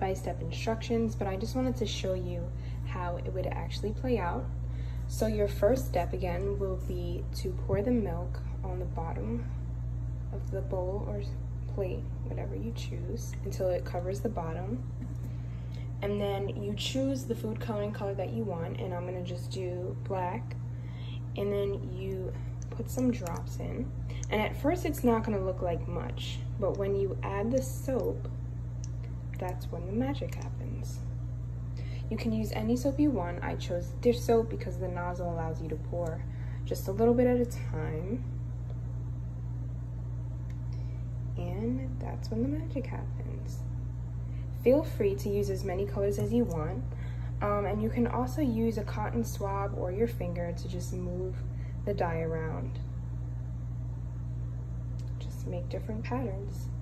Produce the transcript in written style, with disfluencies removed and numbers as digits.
step-by-step instructions, but I just wanted to show you how it would actually play out. So your first step again will be to pour the milk on the bottom of the bowl or plate, whatever you choose, until it covers the bottom. And then you choose the food coloring color that you want, and I'm gonna just do black. And then you put some drops in. And at first it's not gonna look like much, but when you add the soap, that's when the magic happens. You can use any soap you want. I chose dish soap because the nozzle allows you to pour just a little bit at a time. And that's when the magic happens. Feel free to use as many colors as you want. And you can also use a cotton swab or your finger to just move the dye around. Just make different patterns.